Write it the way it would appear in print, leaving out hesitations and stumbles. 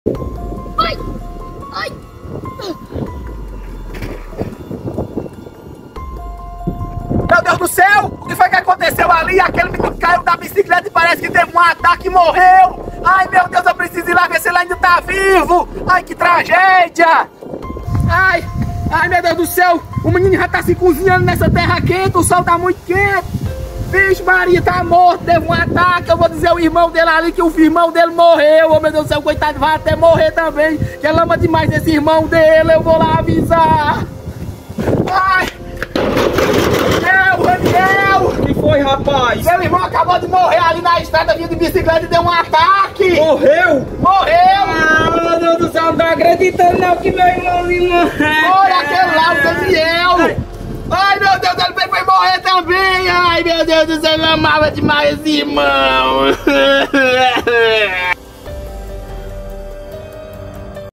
Ai! Ai! Meu Deus do céu! O que foi que aconteceu ali? Aquele menino caiu da bicicleta e parece que teve um ataque e morreu! Ai, meu Deus, eu preciso ir lá ver se ele ainda tá vivo! Ai, que tragédia! Ai! Ai, meu Deus do céu! O menino já tá se cozinhando nessa terra quente, o sol tá muito quente! Vixe, Maria, tá morto, teve um ataque. Eu vou dizer ao irmão dele ali que o irmão dele morreu. Oh, meu Deus do céu, coitado, vai até morrer também. Que ele ama demais esse irmão dele. Eu vou lá avisar. Ai! Raniel! O que foi, rapaz? Meu irmão acabou de morrer ali na estrada, vinha de bicicleta e deu um ataque. Morreu? Morreu! Ah, meu Deus do céu, não tô acreditando não que meu irmãozinho morreu. Olha aquele lá, o Daniel! Ai, meu Deus, ele foi morrer também! Ai, meu Deus do céu, eu amava demais esse irmão!